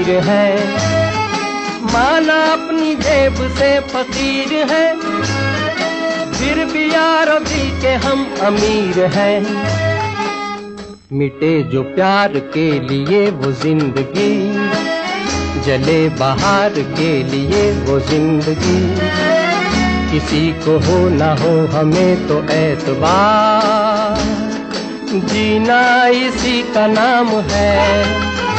है। माना अपनी जेब से फकीर है, फिर भी यारो दिल के हम अमीर हैं। मिटे जो प्यार के लिए वो जिंदगी, जले बहार के लिए वो जिंदगी। किसी को हो ना हो हमें तो एतबार, जीना इसी का नाम है।